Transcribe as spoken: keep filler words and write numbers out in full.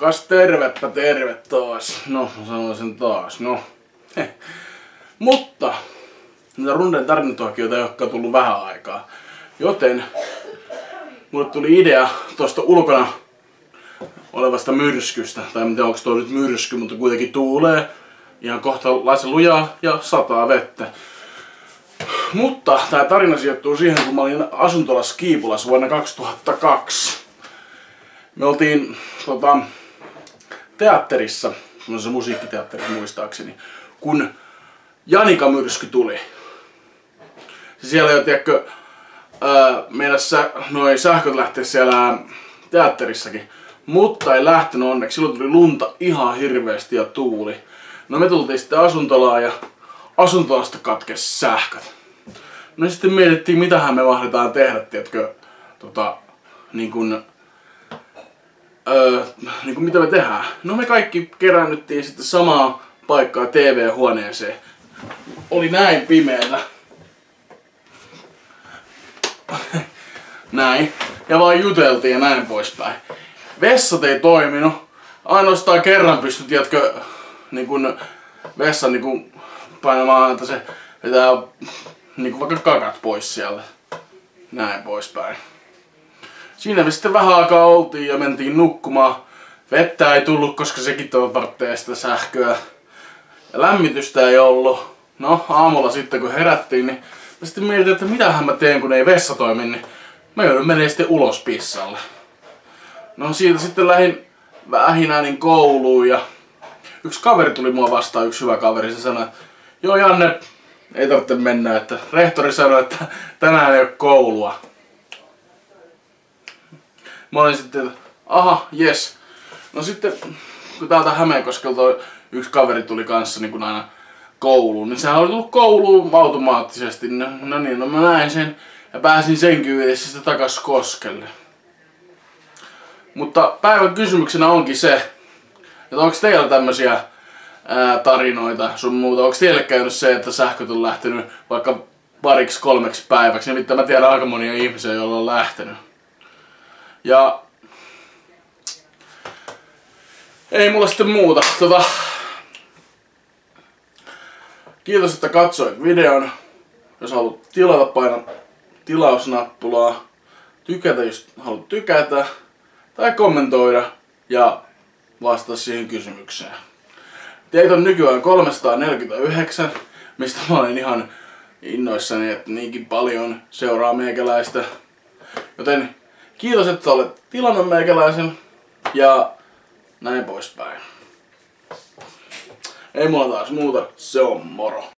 Kas tervettä terve taas. No, mä sanoin sen taas. No. Heh. Mutta niitä Runden tarinatuokioita ei olekaan tullut vähän aikaa. Joten mulle tuli idea tuosta ulkona olevasta myrskystä. Tai en tiedä onko tuo nyt myrsky, mutta kuitenkin tuulee. Ihan kohtalaisen lujaa ja sataa vettä. Mutta tää tarina sijoittuu siihen, kun mä olin asuntolassa Kiipulassa vuonna kaksituhattakaksi. Me oltiin tota, teatterissa, semmoisessa musiikkiteatterissa muistaakseni, kun Janika-myrsky tuli. Siellä jo, tiedätkö, ää, meidässä noi sähköt lähti siellä teatterissakin, mutta ei lähtenyt onneksi. Silloin tuli lunta ihan hirveästi ja tuuli. No me tultiin sitten asuntolaan ja asuntolasta katkesi sähköt. No sitten mietittiin, mitähän me mahdetaan tehdä, tiedätkö, tota, niin kun, öö, niin kun mitä me tehdään. No me kaikki keräännyttiin sitten samaan paikkaan T V-huoneeseen. Oli näin pimeällä. Näin. Ja vaan juteltiin ja näin poispäin. Vessat ei toiminut. Ainoastaan kerran pystyi, tiedätkö, niin kun vessan niin kun painamaan, että se vetää niin vaikka kakat pois sieltä. Näin poispäin. Siinä me sitten vähän aikaa oltiin ja mentiin nukkumaan. Vettä ei tullut, koska sekin tarvitsee sitä sähköä. Ja lämmitystä ei ollut. No aamulla sitten kun herättiin, niin mä sitten mietin, että mitähän mä teen kun ei vessa toimi, niin mä joudun menemään sitten ulos pissalle. No siitä sitten lähdin vähinäinen kouluun ja yksi kaveri tuli mua vastaan, yksi hyvä kaveri, se sanoi, että joo Janne, ei tarvitse mennä, että rehtori sanoi, että tänään ei ole koulua. Mä olin sitten, että aha, jes. No sitten, kun täältä Hämeenkoskelta yksi kaveri tuli kanssa niin kuin aina kouluun, niin sehän oli tullut kouluun automaattisesti. No, no niin, no mä näin sen ja pääsin sen kyydessä sitten takas Koskelle. Mutta päivän kysymyksenä onkin se, että onko teillä tämmösiä ää, tarinoita sun muuta? Onko teille käynyt se, että sähköt on lähtenyt vaikka pariksi kolmeksi päiväksi? Nimittäin mä tiedän aika monia ihmisiä, joilla on lähtenyt. Ja ei mulla sitten muuta. Tota, kiitos, että katsoit videon. Jos haluat tilata, paina tilausnappulaa. Tykätä, jos haluat tykätä. Tai kommentoida ja vastata siihen kysymykseen. Teitä on nykyään kolmesataaneljäkymmentäyhdeksän, mistä mä olen ihan innoissani, että niinkin paljon seuraa meikäläistä. Joten kiitos, että olet tilannut meikäläisen ja näin poispäin. Ei mulla taas muuta, se on moro.